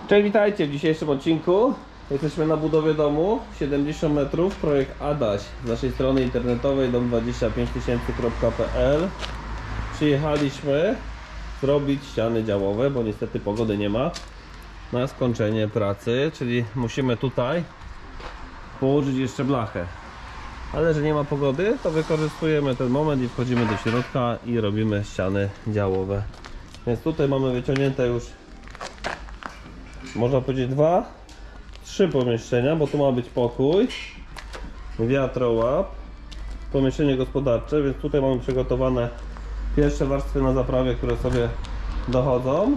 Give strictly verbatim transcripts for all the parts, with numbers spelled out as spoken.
Cześć, witajcie w dzisiejszym odcinku. Jesteśmy na budowie domu siedemdziesiąt metrów, projekt Adaś z naszej strony internetowej dom dwadzieścia pięć tysięcy kropka p l. Przyjechaliśmy zrobić ściany działowe, bo niestety pogody nie ma na skończenie pracy, czyli musimy tutaj położyć jeszcze blachę. Ale że nie ma pogody, to wykorzystujemy ten moment i wchodzimy do środka i robimy ściany działowe. Więc tutaj mamy wyciągnięte już, można powiedzieć, dwa, trzy pomieszczenia, bo tu ma być pokój, wiatrołap, pomieszczenie gospodarcze, więc tutaj mamy przygotowane pierwsze warstwy na zaprawie, które sobie dochodzą.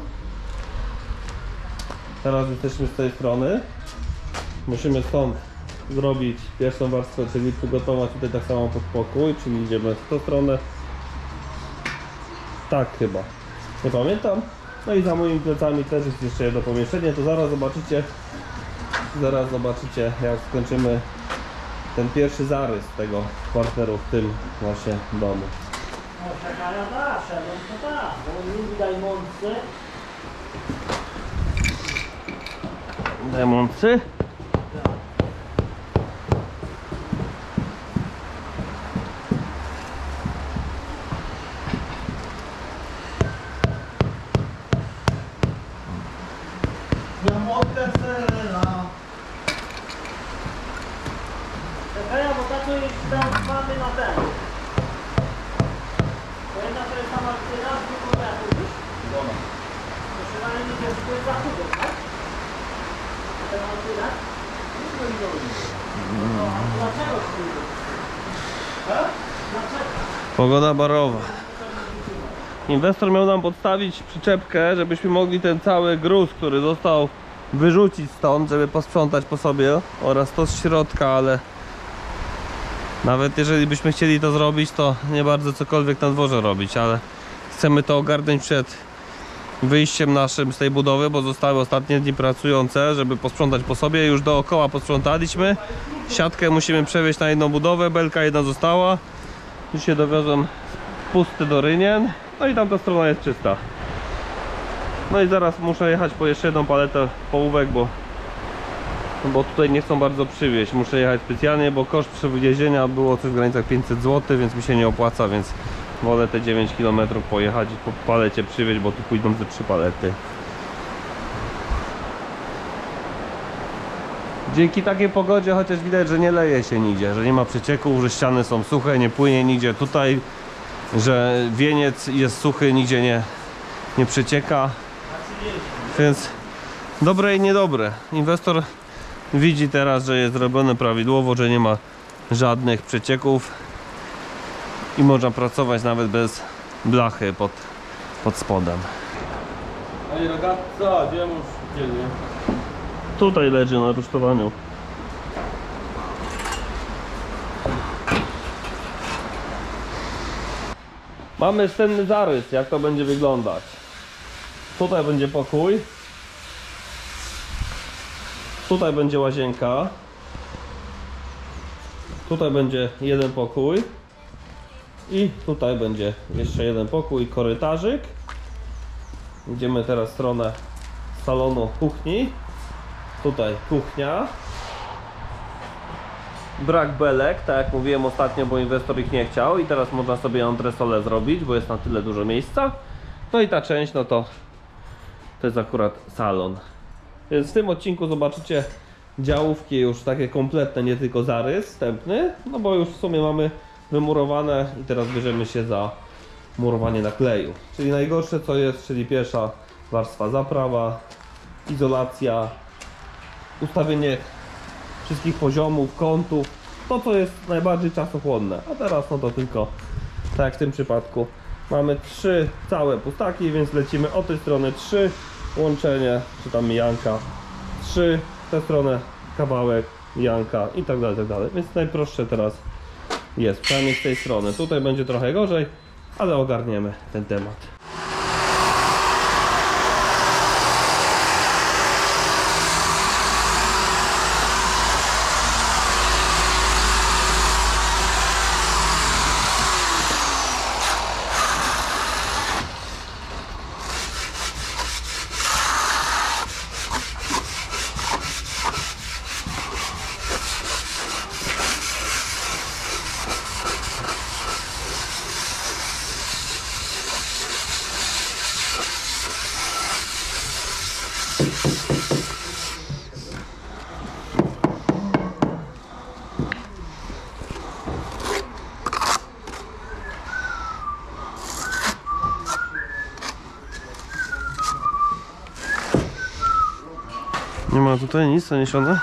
Teraz jesteśmy z tej strony. Musimy stąd zrobić pierwszą warstwę, czyli przygotować tutaj tak samo pod pokój, czyli idziemy w tą stronę. Tak chyba, nie pamiętam. No i za moimi plecami też jest jeszcze jedno pomieszczenie, to zaraz zobaczycie, zaraz zobaczycie jak skończymy ten pierwszy zarys tego kwarteru w tym właśnie domu. O, taka nasza, no to tak, bo nie widać mący. Demoncy. Czekaj, bo tato już tam mamy na ten. To jedna to jest sama raz, drugą jak mówisz? Dobra. To się na nie nie jest za chudo, tak? Ten martyna? No, a dlaczego chudo? Dlaczego? Pogoda barowa. Inwestor miał nam podstawić przyczepkę, żebyśmy mogli ten cały gruz, który został, wyrzucić stąd, żeby posprzątać po sobie oraz to z środka, ale nawet jeżeli byśmy chcieli to zrobić, to nie bardzo cokolwiek na dworze robić, ale chcemy to ogarnąć przed wyjściem naszym z tej budowy, bo zostały ostatnie dni pracujące, żeby posprzątać po sobie. Już dookoła posprzątaliśmy. Siatkę musimy przewieźć na jedną budowę, belka jedna została. Już się dowiozłem pusty do Rynien. No i tamta strona jest czysta. No i zaraz muszę jechać po jeszcze jedną paletę połówek, bo bo tutaj nie chcą bardzo przywieźć. Muszę jechać specjalnie, bo koszt przywiezienia było coś w granicach pięćset złotych, więc mi się nie opłaca, więc wolę te dziewięć kilometrów pojechać i po palecie przywieźć, bo tu pójdą ze trzy palety. Dzięki takiej pogodzie chociaż widać, że nie leje się nigdzie, że nie ma przecieków, że ściany są suche, nie płynie nigdzie tutaj, że wieniec jest suchy, nigdzie nie, nie przecieka, więc dobre i niedobre. Inwestor widzi teraz, że jest zrobione prawidłowo, że nie ma żadnych przecieków i można pracować nawet bez blachy pod, pod spodem. Panie ragazza, gdzie już dzielnie? Tutaj leży na rusztowaniu. Mamy wstępny zarys, jak to będzie wyglądać. Tutaj będzie pokój. Tutaj będzie łazienka. Tutaj będzie jeden pokój. I tutaj będzie jeszcze jeden pokój, korytarzyk. Idziemy teraz w stronę salonu kuchni. Tutaj kuchnia. Brak belek, tak jak mówiłem ostatnio, bo inwestor ich nie chciał. I teraz można sobie antresolę zrobić, bo jest na tyle dużo miejsca. No i ta część, no to to jest akurat salon. Więc w tym odcinku zobaczycie działówki już takie kompletne, nie tylko zarys wstępny. No bo już w sumie mamy wymurowane i teraz bierzemy się za murowanie nakleju. Czyli najgorsze co jest, czyli pierwsza warstwa zaprawa, izolacja, ustawienie wszystkich poziomów, kątów, to co jest najbardziej czasochłonne. A teraz no to tylko, tak jak w tym przypadku, mamy trzy całe pustaki, więc lecimy od tej strony trzy, łączenie, czy tam mijanka, trzy, w tę stronę kawałek, mijanka i tak dalej, tak dalej. Więc najprostsze teraz jest, przynajmniej z tej strony. Tutaj będzie trochę gorzej, ale ogarniemy ten temat. Nie ma tutaj nic zaniesione?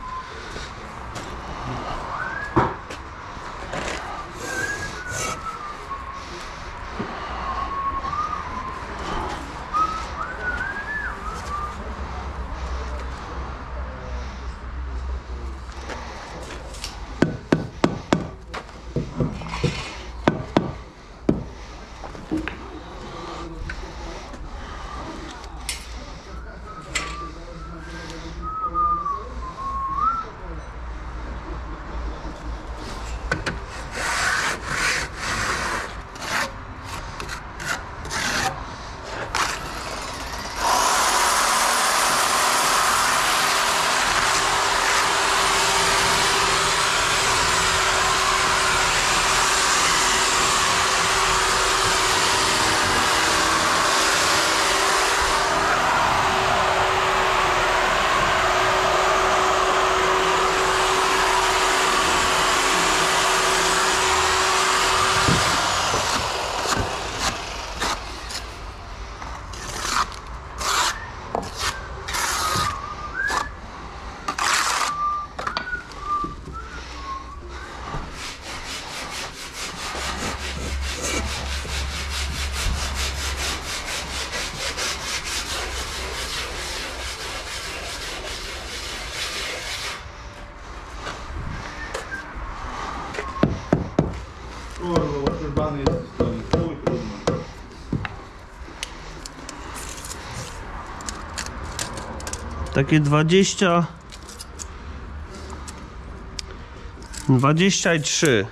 Kurwa, uszczurbany jest stoi. Chuj, trudno. Takie dwadzieścia... dwadzieścia trzy.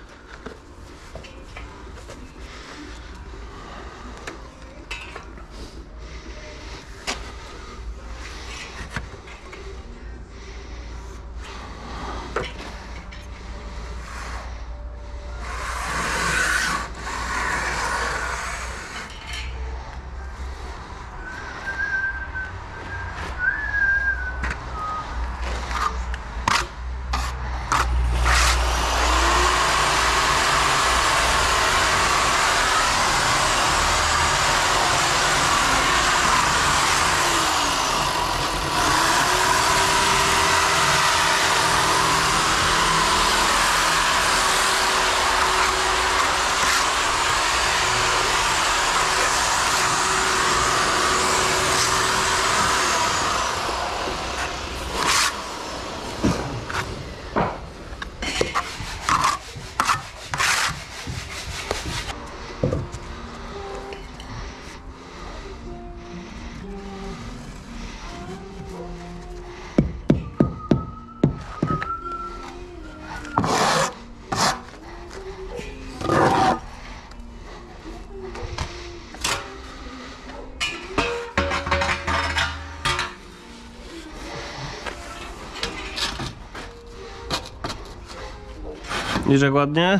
Widzisz jak ładnie?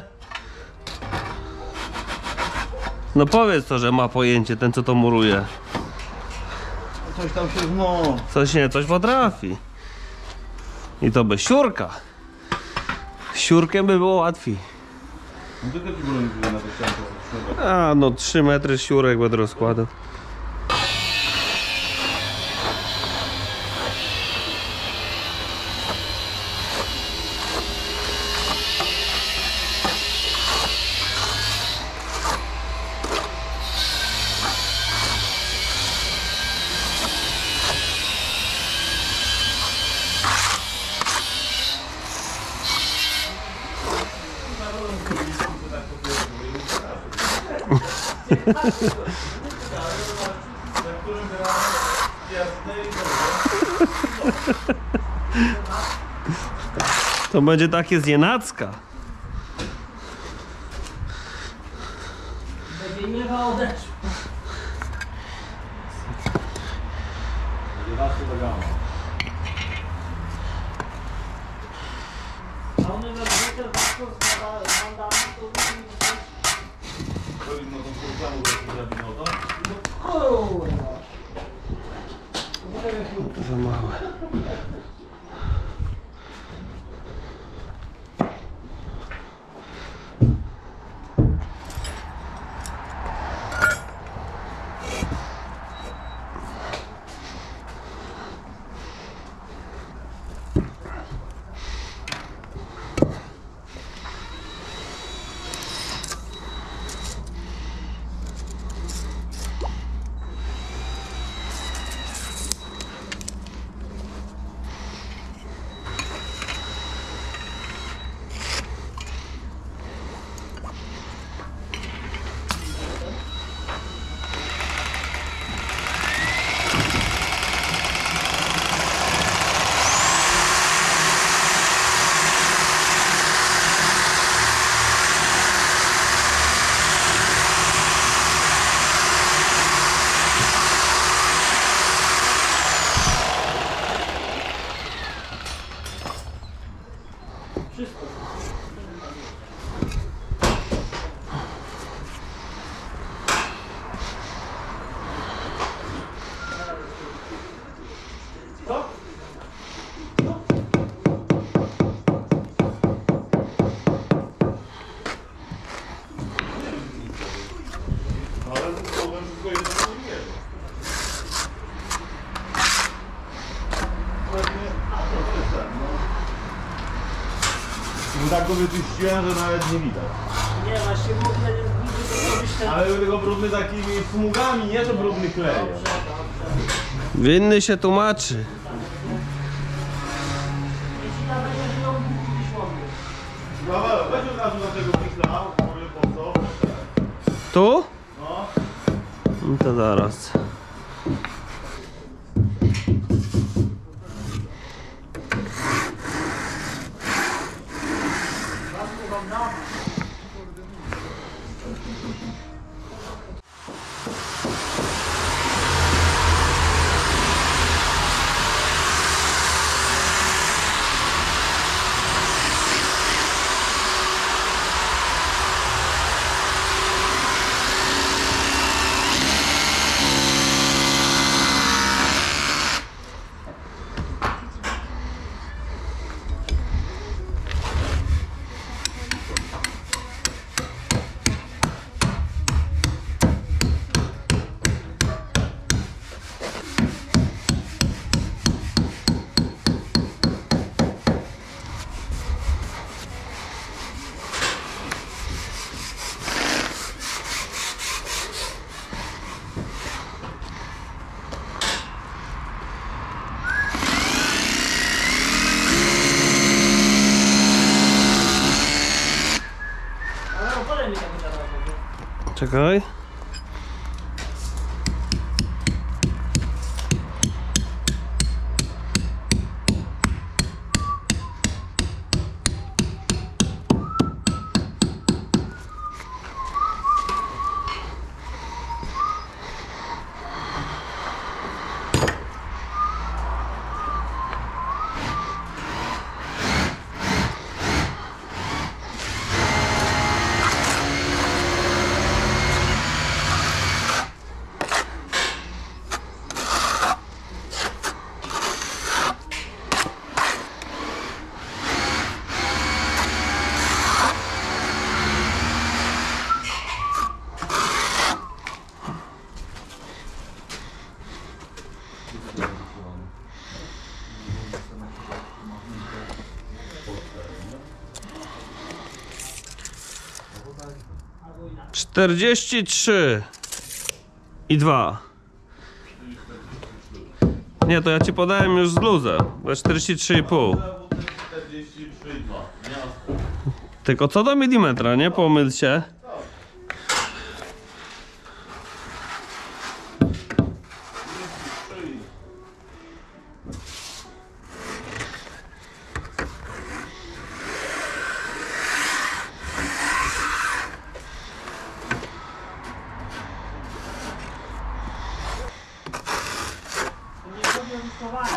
No powiedz to, że ma pojęcie ten co to muruje. Coś tam się no. Coś nie, coś potrafi. I to bez siurka. Z siurkiem by było łatwiej. No tylko ci broń na to ściankę zatrzymać. A no trzy metry siurek będę rozkładał. To będzie takie znienacka. Będzie niewa odeszła. jedenaście do gama. A one we dwójkę zawsze z mandami to Robić na tą kurczanu, że się zrobi, no to? kurwa. Nie wiem, Za małe. Wszystko. Co? Ale to wszystko jest do drugiego. No tak go wyczyściłem, że nawet nie widać. Nie, właśnie w ogóle nie widzę, to robisz ten... Ale tylko brudny takimi smugami, nie że brudny klejem. Dobrze, dobrze. Winny się tłumaczy. Jeśli tam będzie ją kupić łomny. Dobra, weź od razu na tego pikla, powiem po co. Tu? No. No to zaraz. Ale opalę mi tego zaraz. Czekaj. czterdzieści trzy i dwa. Nie, to ja ci podałem już z luzem. Bo czterdzieści trzy i pół. czterdzieści trzy i dwa. Tylko co do milimetra, nie pomyl się. Nie zrobię rysowania.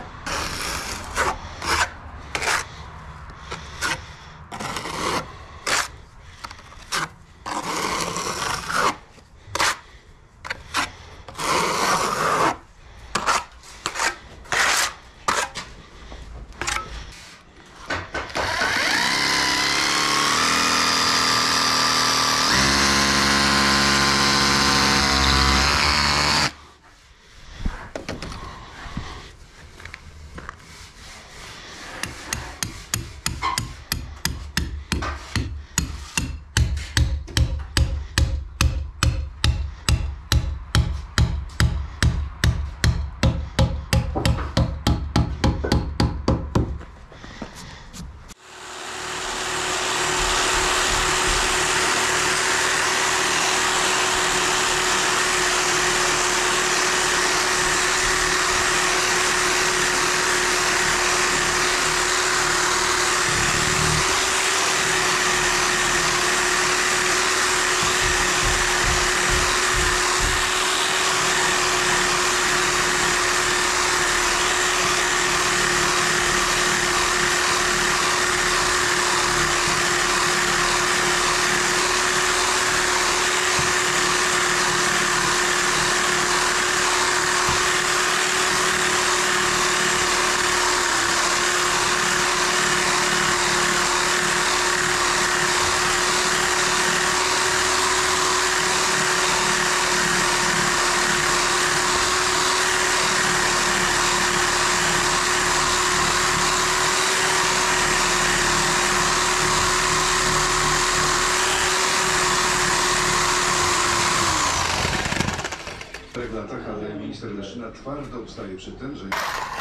czterech latach, ale minister Leszyna twardo ustaje przy tym, że...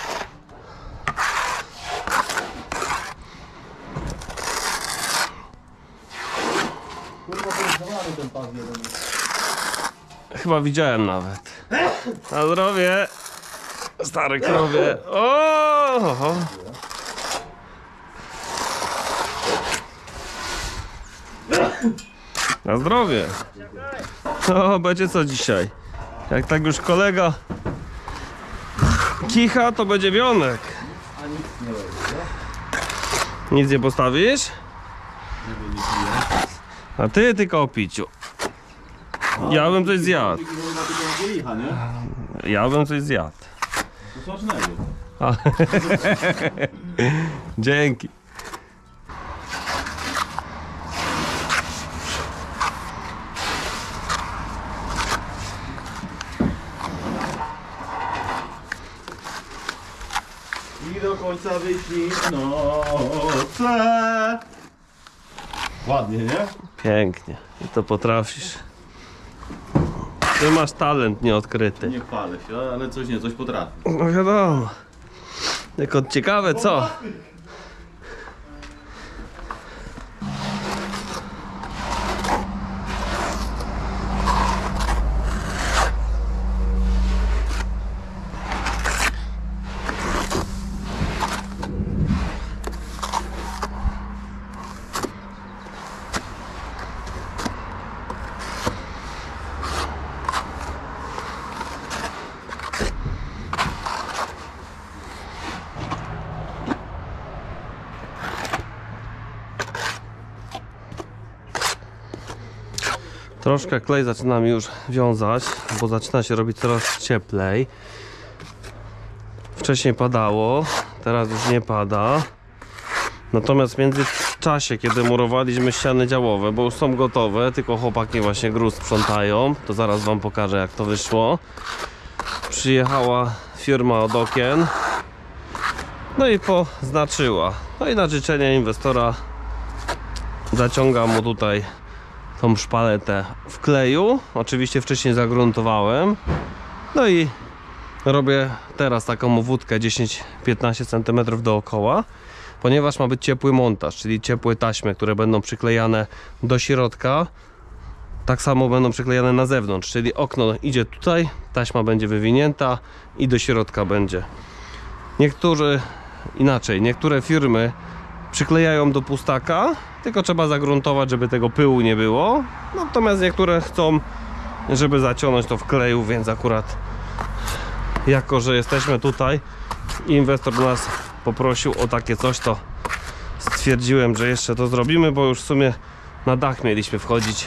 Kurwa, to jest zawary ten pas jeden. Chyba widziałem nawet. Na zdrowie! Stary krowie. O! Na zdrowie! No, będzie co dzisiaj? Jak tak już kolega kicha, to będzie wionek. A nic nie robi, Nic nie postawisz? nie? Nie pije. A ty tylko o piciu. Ja bym coś zjadł. Chyba tylko kielicha, nie? Ja bym coś zjadł. To smacznego. A. Dzięki. I do końca wyśni noce. Ładnie, nie? Pięknie. I to potrafisz. Ty masz talent nieodkryty. Nie chwalę się, ale coś nie, coś potrafię. No wiadomo. Tylko ciekawe co? Troszkę klej zaczyna mi już wiązać, bo zaczyna się robić coraz cieplej. Wcześniej padało, teraz już nie pada. Natomiast w międzyczasie, kiedy murowaliśmy ściany działowe, bo już są gotowe, tylko chłopaki właśnie gruz sprzątają, to zaraz wam pokażę, jak to wyszło. Przyjechała firma od okien, no i poznaczyła. No i na życzenie inwestora zaciągam mu tutaj tą szpaletę w kleju. Oczywiście wcześniej загruntowałem. No i robię teraz taką wódkę dziesięć do piętnastu centymetrów dookoła, ponieważ ma być ciepły montaż, czyli ciepłe taśmy, które będą przyklejane do środka. Tak samo będą przyklejane na zewnątrz, czyli okno idzie tutaj, taśma będzie wywinięta i do środka będzie. Niektórzy inaczej, niektóre firmy przyklejają do pustaka, tylko trzeba zagruntować, żeby tego pyłu nie było. Natomiast niektóre chcą, żeby zaciągnąć to w kleju, więc akurat jako, że jesteśmy tutaj i inwestor nas poprosił o takie coś, to stwierdziłem, że jeszcze to zrobimy, bo już w sumie na dach mieliśmy wchodzić.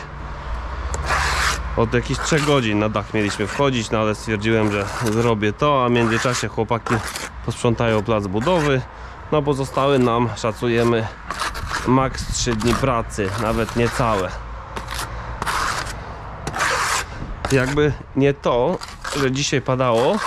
Od jakichś trzech godzin na dach mieliśmy wchodzić, no ale stwierdziłem, że zrobię to, a w międzyczasie chłopaki posprzątają plac budowy. No bo zostały nam, szacujemy, maks trzy dni pracy, nawet niecałe. Jakby nie to, że dzisiaj padało,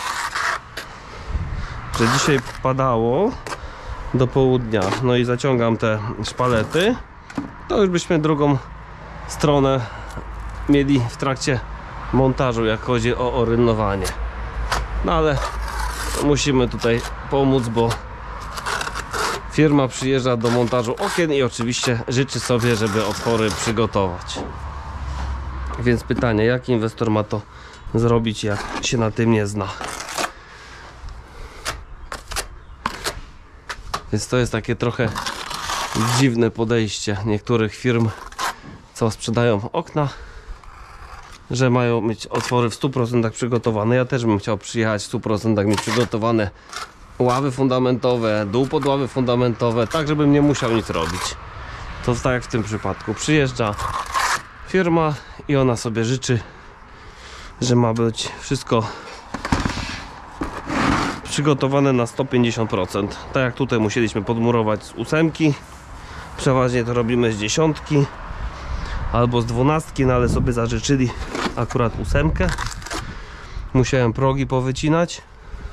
że dzisiaj padało do południa, no i zaciągam te szpalety, to już byśmy drugą stronę mieli w trakcie montażu, jak chodzi o orynowanie. No ale musimy tutaj pomóc, bo firma przyjeżdża do montażu okien i oczywiście życzy sobie, żeby otwory przygotować. Więc pytanie, jak inwestor ma to zrobić, jak się na tym nie zna? Więc to jest takie trochę dziwne podejście niektórych firm, co sprzedają okna, że mają mieć otwory w stu procentach przygotowane. Ja też bym chciał przyjechać w stu procentach mieć przygotowane ławy fundamentowe, dół pod ławy fundamentowe, tak żebym nie musiał nic robić. To tak jak w tym przypadku. Przyjeżdża firma i ona sobie życzy, że ma być wszystko przygotowane na sto pięćdziesiąt procent. Tak jak tutaj musieliśmy podmurować z ósemki, przeważnie to robimy z dziesiątki albo z dwunastki, no ale sobie zażyczyli akurat ósemkę. Musiałem progi powycinać.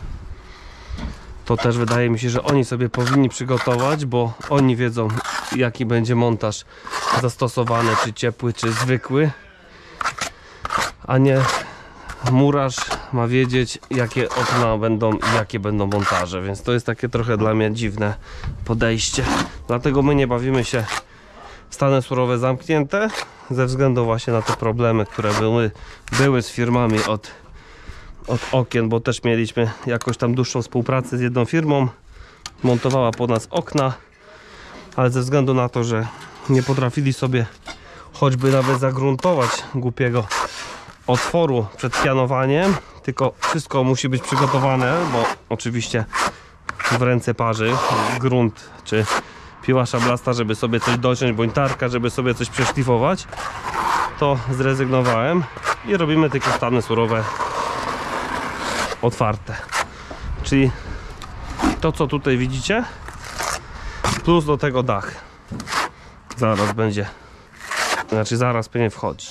To też wydaje mi się, że oni sobie powinni przygotować, bo oni wiedzą, jaki będzie montaż zastosowany, czy ciepły, czy zwykły, a nie murarz ma wiedzieć, jakie okna będą i jakie będą montaże, więc to jest takie trochę dla mnie dziwne podejście. Dlatego my nie bawimy się w stany surowe zamknięte, ze względu właśnie na te problemy, które były, były z firmami od, od okien, bo też mieliśmy jakoś tam dłuższą współpracę z jedną firmą, montowała po nas okna, ale ze względu na to, że nie potrafili sobie choćby nawet zagruntować głupiego otworu przed pianowaniem, tylko wszystko musi być przygotowane, bo oczywiście w ręce parzy grunt czy piła szablasta, żeby sobie coś dociąć, bądź tarka, żeby sobie coś przeszlifować, to zrezygnowałem i robimy tylko stany surowe otwarte, czyli to, co tutaj widzicie, plus do tego dach zaraz będzie, znaczy zaraz powinien wchodzić,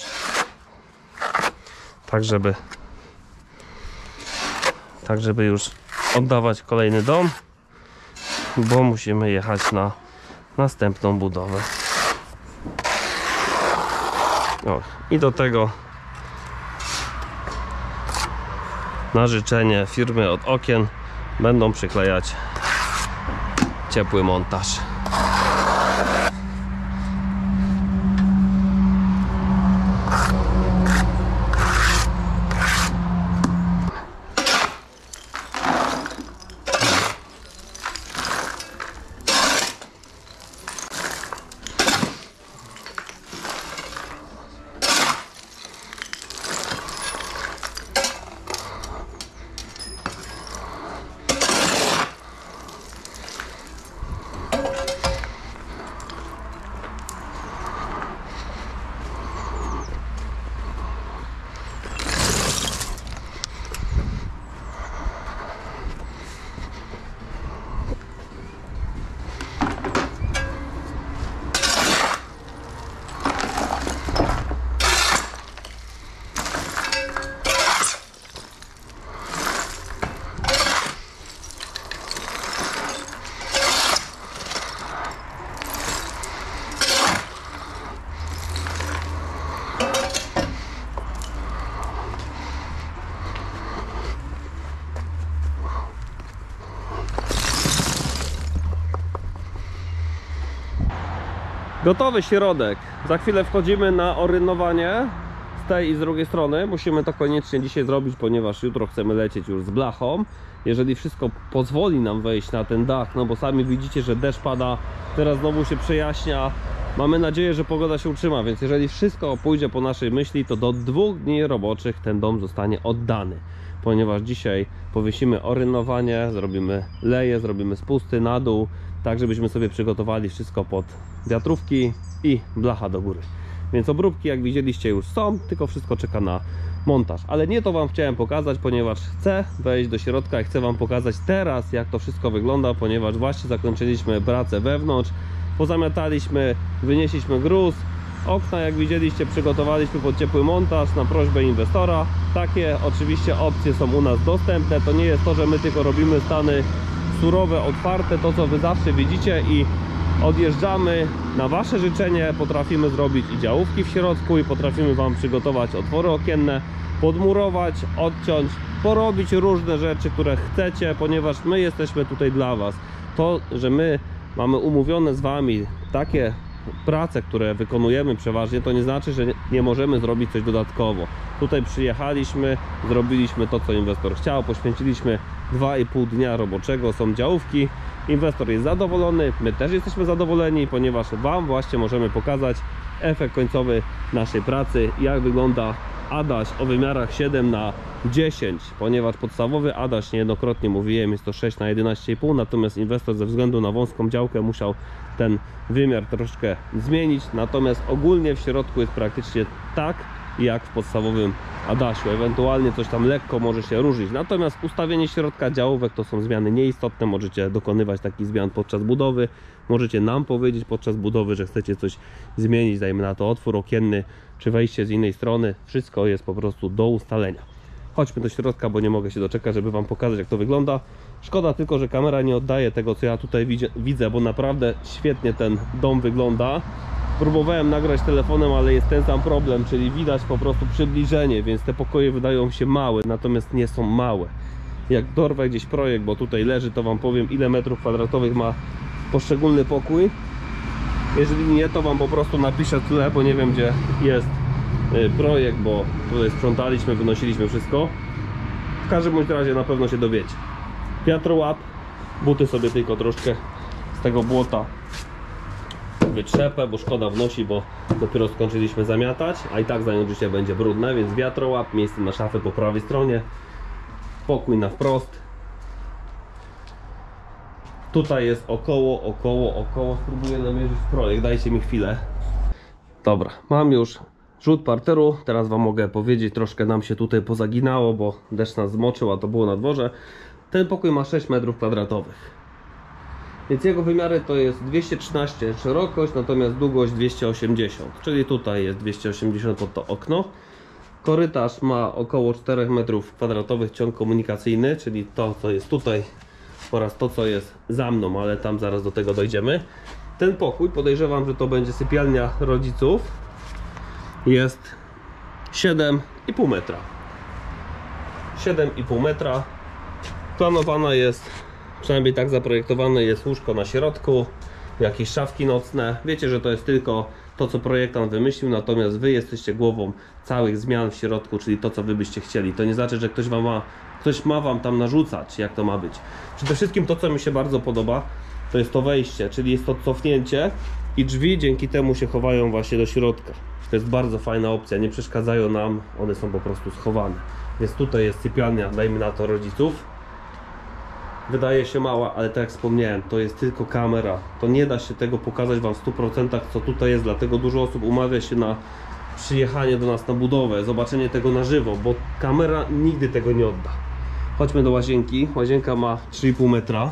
tak żeby tak żeby już oddawać kolejny dom, bo musimy jechać na następną budowę. O, i do tego na życzenie firmy od okien będą przyklejać ciepły montaż. Gotowy środek. Za chwilę wchodzimy na orynowanie z tej i z drugiej strony. Musimy to koniecznie dzisiaj zrobić, ponieważ jutro chcemy lecieć już z blachą. Jeżeli wszystko pozwoli nam wejść na ten dach, no bo sami widzicie, że deszcz pada, teraz znowu się przejaśnia. Mamy nadzieję, że pogoda się utrzyma, więc jeżeli wszystko pójdzie po naszej myśli, to do dwóch dni roboczych ten dom zostanie oddany. Ponieważ dzisiaj powiesimy orynowanie, zrobimy leje, zrobimy spusty na dół, tak żebyśmy sobie przygotowali wszystko pod wiatrówki i blacha do góry. Więc obróbki, jak widzieliście, już są, tylko wszystko czeka na montaż. Ale nie to wam chciałem pokazać, ponieważ chcę wejść do środka i chcę wam pokazać teraz, jak to wszystko wygląda, ponieważ właśnie zakończyliśmy pracę wewnątrz, pozamiataliśmy, wynieśliśmy gruz, okna, jak widzieliście, przygotowaliśmy pod ciepły montaż na prośbę inwestora. Takie oczywiście opcje są u nas dostępne. To nie jest to, że my tylko robimy stany surowe, otwarte, to co wy zawsze widzicie i odjeżdżamy na wasze życzenie. Potrafimy zrobić i działówki w środku i potrafimy wam przygotować otwory okienne, podmurować, odciąć, porobić różne rzeczy, które chcecie, ponieważ my jesteśmy tutaj dla was. To, że my mamy umówione z wami takie prace, które wykonujemy przeważnie, to nie znaczy, że nie możemy zrobić coś dodatkowo. Tutaj przyjechaliśmy, zrobiliśmy to, co inwestor chciał, poświęciliśmy dwa i pół dnia roboczego, są działówki, inwestor jest zadowolony, my też jesteśmy zadowoleni, ponieważ wam właśnie możemy pokazać efekt końcowy naszej pracy, jak wygląda Adaś o wymiarach siedem na dziesięć, ponieważ podstawowy Adaś, niejednokrotnie mówiłem, jest to sześć na jedenaście i pół, natomiast inwestor ze względu na wąską działkę musiał ten wymiar troszkę zmienić, natomiast ogólnie w środku jest praktycznie tak jak w podstawowym Adasiu, ewentualnie coś tam lekko może się różnić, natomiast ustawienie środka działówek to są zmiany nieistotne, możecie dokonywać takich zmian podczas budowy, możecie nam powiedzieć podczas budowy, że chcecie coś zmienić, dajmy na to otwór okienny, czy wejście z innej strony, wszystko jest po prostu do ustalenia. Chodźmy do środka, bo nie mogę się doczekać, żeby wam pokazać, jak to wygląda. Szkoda tylko, że kamera nie oddaje tego, co ja tutaj widzę, bo naprawdę świetnie ten dom wygląda. Próbowałem nagrać telefonem, ale jest ten sam problem, czyli widać po prostu przybliżenie, więc te pokoje wydają się małe, natomiast nie są małe. Jak dorwę gdzieś projekt, bo tutaj leży, to wam powiem, ile metrów kwadratowych ma poszczególny pokój. Jeżeli nie, to wam po prostu napiszę tyle, bo nie wiem, gdzie jest projekt, bo tutaj sprzątaliśmy, wynosiliśmy wszystko. W każdym bądź razie na pewno się dowiecie. Wiatrołap, buty sobie tylko troszkę z tego błota wytrzepę, bo szkoda wnosi, bo dopiero skończyliśmy zamiatać, a i tak zanim życie będzie brudne, więc wiatrołap, miejsce na szafę po prawej stronie, pokój na wprost. Tutaj jest około, około, około, spróbuję namierzyć projekt, dajcie mi chwilę. Dobra, mam już rzut parteru, teraz wam mogę powiedzieć, troszkę nam się tutaj pozaginało, bo deszcz nas zmoczył, a to było na dworze. Ten pokój ma sześć metrów kwadratowych. Więc jego wymiary to jest dwieście trzynaście szerokość, natomiast długość dwieście osiemdziesiąt, czyli tutaj jest dwieście osiemdziesiąt pod to okno. Korytarz ma około czterech metrów kwadratowych ciąg komunikacyjny, czyli to co jest tutaj oraz to co jest za mną, ale tam zaraz do tego dojdziemy. Ten pokój, podejrzewam, że to będzie sypialnia rodziców, jest siedem i pół metra. siedem i pół metra. Planowana jest, przynajmniej tak zaprojektowane jest łóżko na środku, jakieś szafki nocne. Wiecie, że to jest tylko to, co projektant wymyślił, natomiast wy jesteście głową całych zmian w środku, czyli to, co wy byście chcieli. To nie znaczy, że ktoś wam ma, ktoś ma wam tam narzucać, jak to ma być. Przede wszystkim to, co mi się bardzo podoba, to jest to wejście, czyli jest to cofnięcie i drzwi dzięki temu się chowają właśnie do środka. To jest bardzo fajna opcja, nie przeszkadzają nam, one są po prostu schowane. Więc tutaj jest sypialnia, dajmy na to rodziców. Wydaje się mała, ale tak jak wspomniałem, to jest tylko kamera. To nie da się tego pokazać wam w stu procentach, co tutaj jest, dlatego dużo osób umawia się na przyjechanie do nas na budowę, zobaczenie tego na żywo, bo kamera nigdy tego nie odda. Chodźmy do łazienki. Łazienka ma trzy i pół metra.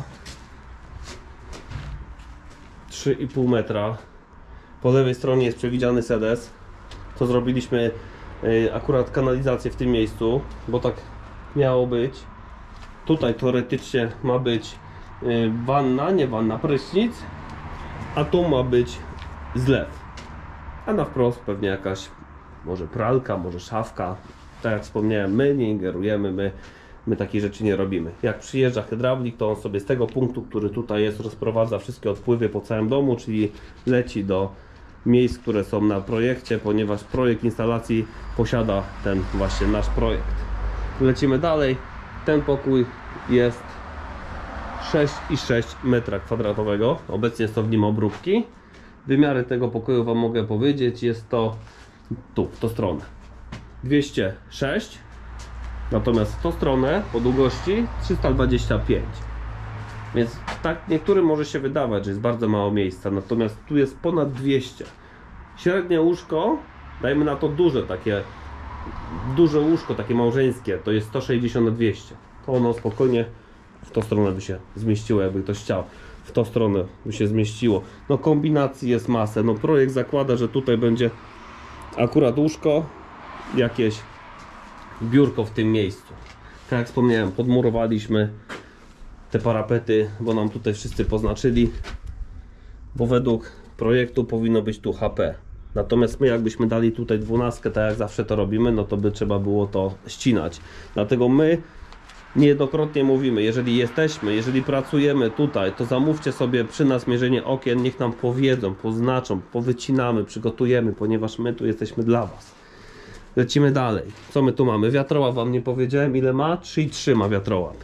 trzy i pół metra. Po lewej stronie jest przewidziany sedes. To zrobiliśmy yy, akurat kanalizację w tym miejscu, bo tak miało być. Tutaj teoretycznie ma być yy, wanna, nie wanna, prysznic, a tu ma być zlew. A na wprost pewnie jakaś może pralka, może szafka. Tak jak wspomniałem, my nie ingerujemy, my, my takich rzeczy nie robimy. Jak przyjeżdża hydraulik, to on sobie z tego punktu, który tutaj jest, rozprowadza wszystkie odpływy po całym domu, czyli leci do miejsc, które są na projekcie, ponieważ projekt instalacji posiada ten właśnie nasz projekt. Lecimy dalej. Ten pokój jest sześć i sześć metra kwadratowego. Obecnie są w nim obróbki. Wymiary tego pokoju wam mogę powiedzieć. Jest to tu, w tą stronę dwieście sześć, natomiast w tą stronę po długości trzysta dwadzieścia pięć. Więc tak niektórym może się wydawać, że jest bardzo mało miejsca, natomiast tu jest ponad dwieście. Średnie łóżko, dajmy na to duże takie, duże łóżko takie małżeńskie, to jest sto sześćdziesiąt na dwieście. To ono spokojnie w tą stronę by się zmieściło, jakby ktoś chciał. W tą stronę by się zmieściło. No kombinacji jest masę. No projekt zakłada, że tutaj będzie akurat łóżko, jakieś biurko w tym miejscu. Tak jak wspomniałem, podmurowaliśmy te parapety, bo nam tutaj wszyscy poznaczyli, bo według projektu powinno być tu H P. Natomiast my jakbyśmy dali tutaj dwunastkę, tak jak zawsze to robimy, no to by trzeba było to ścinać. Dlatego my niejednokrotnie mówimy, jeżeli jesteśmy, jeżeli pracujemy tutaj, to zamówcie sobie przy nas mierzenie okien, niech nam powiedzą, poznaczą, powycinamy, przygotujemy, ponieważ my tu jesteśmy dla was. Lecimy dalej. Co my tu mamy? Wiatrołap wam nie powiedziałem ile ma? trzy i trzy ma wiatrołap.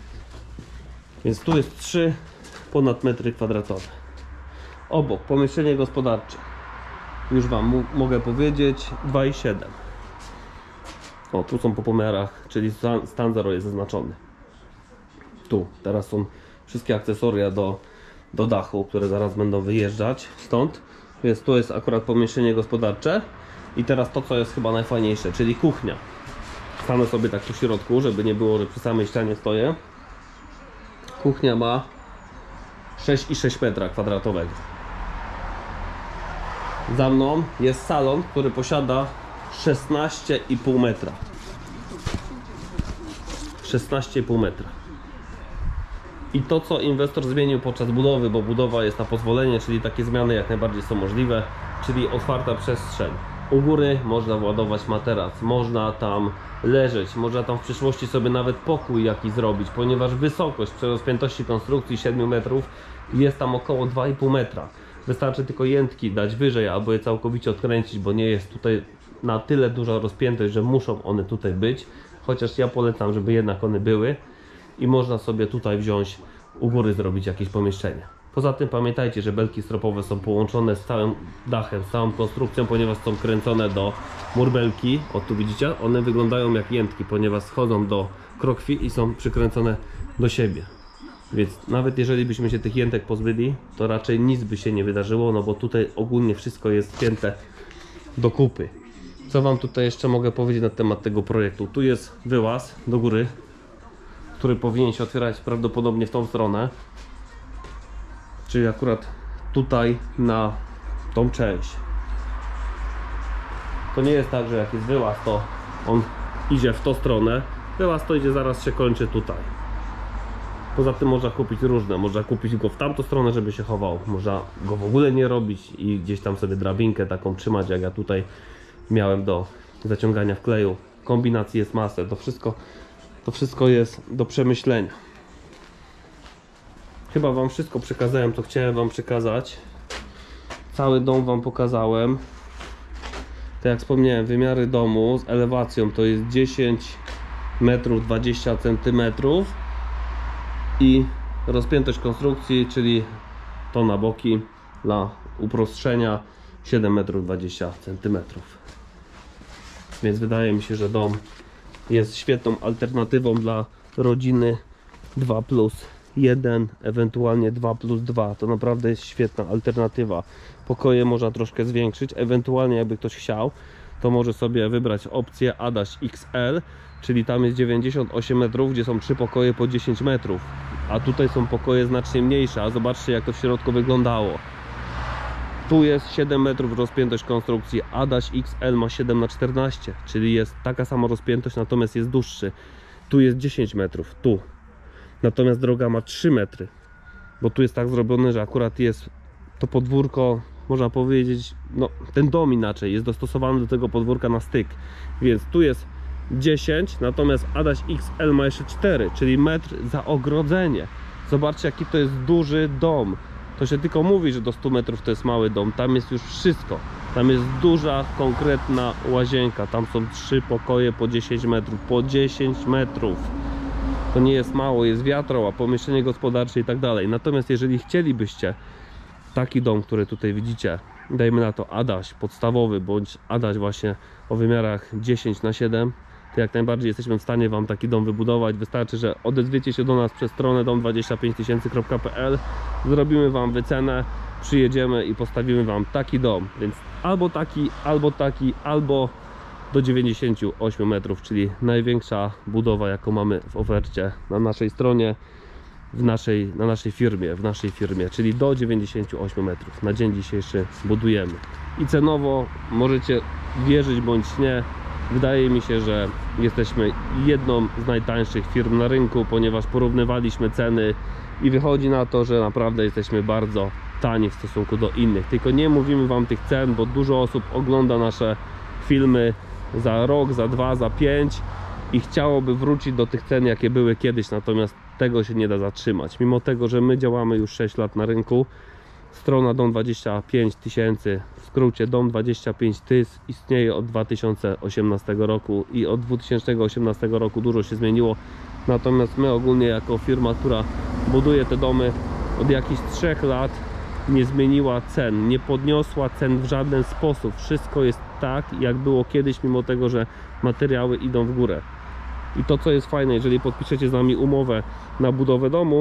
Więc tu jest trzy ponad metry kwadratowe. Obok pomieszczenie gospodarcze. Już wam mogę powiedzieć dwa i siedem. O, tu są po pomiarach, czyli stan, stan zero jest zaznaczony. Tu, teraz są wszystkie akcesoria do, do dachu, które zaraz będą wyjeżdżać stąd. Więc tu jest akurat pomieszczenie gospodarcze. I teraz to, co jest chyba najfajniejsze, czyli kuchnia. Stanę sobie tak po środku, żeby nie było, że przy samej ścianie stoję. Kuchnia ma sześć i sześć metra kwadratowego. Za mną jest salon, który posiada szesnaście i pół metra. szesnaście i pół metra. I to, co inwestor zmienił podczas budowy, bo budowa jest na pozwolenie, czyli takie zmiany jak najbardziej są możliwe. czyli otwarta przestrzeń. U góry można władować materac, można tam leżeć, można tam w przyszłości sobie nawet pokój jakiś zrobić, ponieważ wysokość przy rozpiętości konstrukcji siedmiu metrów jest tam około dwa i pół metra. Wystarczy tylko jętki dać wyżej albo je całkowicie odkręcić, bo nie jest tutaj na tyle duża rozpiętość, że muszą one tutaj być. Chociaż ja polecam, żeby jednak one były i można sobie tutaj wziąć u góry zrobić jakieś pomieszczenie. Poza tym pamiętajcie, że belki stropowe są połączone z całym dachem, z całą konstrukcją, ponieważ są kręcone do murbelki. O, tu widzicie, one wyglądają jak jętki, ponieważ schodzą do krokwi i są przykręcone do siebie. Więc nawet jeżeli byśmy się tych jętek pozbyli, to raczej nic by się nie wydarzyło, no bo tutaj ogólnie wszystko jest spięte do kupy. Co wam tutaj jeszcze mogę powiedzieć na temat tego projektu? Tu jest wyłaz do góry, który powinien się otwierać prawdopodobnie w tą stronę. Czyli akurat tutaj na tą część. To nie jest tak, że jak jest wyłaz, to on idzie w tą stronę. Wyłaz to idzie, zaraz się kończy tutaj. Poza tym można kupić różne. Można kupić go w tamtą stronę, żeby się chował. Można go w ogóle nie robić i gdzieś tam sobie drabinkę taką trzymać, jak ja tutaj miałem do zaciągania wkleju. Kombinacji jest masę. To wszystko, to wszystko jest do przemyślenia. Chyba wam wszystko przekazałem, co chciałem wam przekazać. Cały dom wam pokazałem. Tak jak wspomniałem, wymiary domu z elewacją to jest dziesięć metrów dwadzieścia centymetrów i rozpiętość konstrukcji, czyli to na boki dla uproszczenia siedem metrów dwadzieścia centymetrów. Więc wydaje mi się, że dom jest świetną alternatywą dla rodziny dwa plus jeden, ewentualnie dwa plus dwa. To naprawdę jest świetna alternatywa. Pokoje można troszkę zwiększyć, ewentualnie jakby ktoś chciał, to może sobie wybrać opcję Adaś X L, czyli tam jest dziewięćdziesiąt osiem metrów, gdzie są trzy pokoje po dziesięć metrów, a tutaj są pokoje znacznie mniejsze, a zobaczcie, jak to w środku wyglądało. Tu jest siedem metrów rozpiętość konstrukcji, Adaś X L ma siedem na czternaście, czyli jest taka sama rozpiętość, natomiast jest dłuższy. Tu jest dziesięć metrów, tu. Natomiast droga ma trzy metry, bo tu jest tak zrobione, że akurat jest to podwórko, można powiedzieć, no ten dom inaczej jest dostosowany do tego podwórka na styk, więc tu jest dziesięć, natomiast Adaś X L ma jeszcze cztery, czyli metr za ogrodzenie. Zobaczcie, jaki to jest duży dom. To się tylko mówi, że do stu metrów to jest mały dom, tam jest już wszystko. Tam jest duża, konkretna łazienka, tam są trzy pokoje po dziesięć metrów, po dziesięć metrów. To nie jest mało, jest wiatroła, pomieszczenie gospodarcze i tak dalej. Natomiast jeżeli chcielibyście taki dom, który tutaj widzicie, dajmy na to Adaś podstawowy, bądź Adaś właśnie o wymiarach dziesięć na siedem, to jak najbardziej jesteśmy w stanie wam taki dom wybudować. Wystarczy, że odezwiecie się do nas przez stronę dom dwadzieścia pięć tysięcy kropka p l, zrobimy wam wycenę, przyjedziemy i postawimy wam taki dom. Więc albo taki, albo taki, albo do dziewięćdziesięciu ośmiu metrów, czyli największa budowa, jaką mamy w ofercie na naszej stronie, w naszej, na naszej firmie, w naszej firmie, czyli do dziewięćdziesięciu ośmiu metrów. Na dzień dzisiejszy budujemy. I cenowo możecie wierzyć bądź nie, wydaje mi się, że jesteśmy jedną z najtańszych firm na rynku, ponieważ porównywaliśmy ceny i wychodzi na to, że naprawdę jesteśmy bardzo tani w stosunku do innych. Tylko nie mówimy wam tych cen, bo dużo osób ogląda nasze filmy za rok, za dwa, za pięć i chciałoby wrócić do tych cen, jakie były kiedyś, natomiast tego się nie da zatrzymać. Mimo tego, że my działamy już sześć lat na rynku, strona dom dwadzieścia pięć tysięcy, w skrócie dom dwadzieścia pięć tys, istnieje od dwa tysiące osiemnastego roku i od dwa tysiące osiemnastego roku dużo się zmieniło. Natomiast my ogólnie jako firma, która buduje te domy od jakichś trzech lat, nie zmieniła cen, nie podniosła cen w żaden sposób. Wszystko jest tak, jak było kiedyś, mimo tego, że materiały idą w górę. I to, co jest fajne, jeżeli podpiszecie z nami umowę na budowę domu,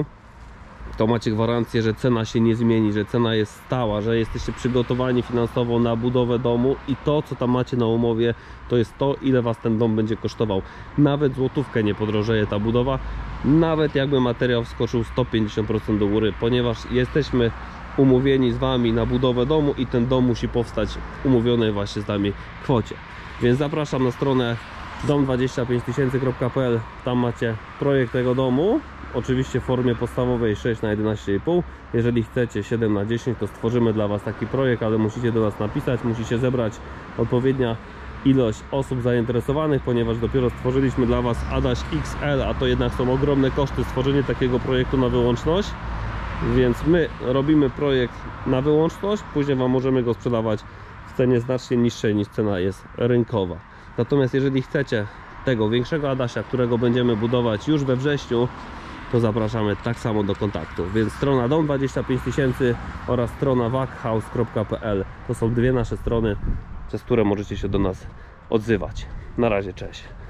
to macie gwarancję, że cena się nie zmieni, że cena jest stała, że jesteście przygotowani finansowo na budowę domu i to, co tam macie na umowie, to jest to, ile was ten dom będzie kosztował. Nawet złotówkę nie podrożeje ta budowa, nawet jakby materiał wskoczył sto pięćdziesiąt procent do góry, ponieważ jesteśmy umówieni z wami na budowę domu i ten dom musi powstać w umówionej właśnie z nami kwocie. Więc zapraszam na stronę dom dwadzieścia pięć tysięcy kropka p l, tam macie projekt tego domu oczywiście w formie podstawowej sześć na jedenaście i pół. Jeżeli chcecie siedem na dziesięć, to stworzymy dla Was taki projekt, ale musicie do nas napisać, musicie zebrać odpowiednia ilość osób zainteresowanych, ponieważ dopiero stworzyliśmy dla Was Adaś X L, a to jednak są ogromne koszty stworzenie takiego projektu na wyłączność, więc my robimy projekt na wyłączność, później Wam możemy go sprzedawać w cenie znacznie niższej niż cena jest rynkowa. Natomiast jeżeli chcecie tego większego Adasia, którego będziemy budować już we wrześniu, to zapraszamy tak samo do kontaktu. Więc strona dom dwadzieścia pięć tysięcy oraz strona waghouse kropka p l to są dwie nasze strony, przez które możecie się do nas odzywać. Na razie, cześć.